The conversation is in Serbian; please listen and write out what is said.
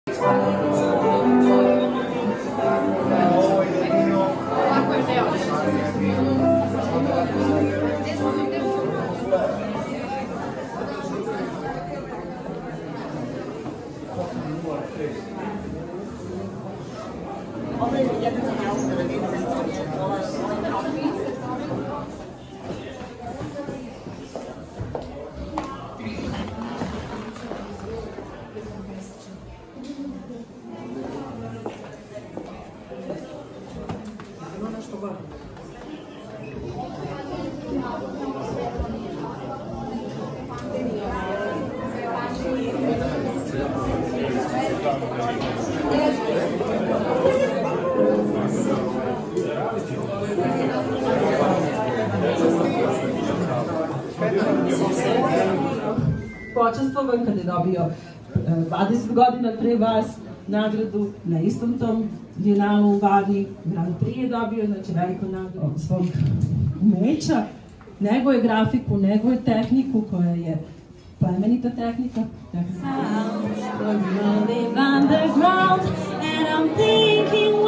Počastvovan kada je dobio 20 godina pre vas nagradu na istom tom bijenalu u Varni, Grand Prix je dobio, znači veliku nagradu svog umeća, nego je grafiku, nego je tehniku koja je plemenita tehnika. Underground, and I'm thinking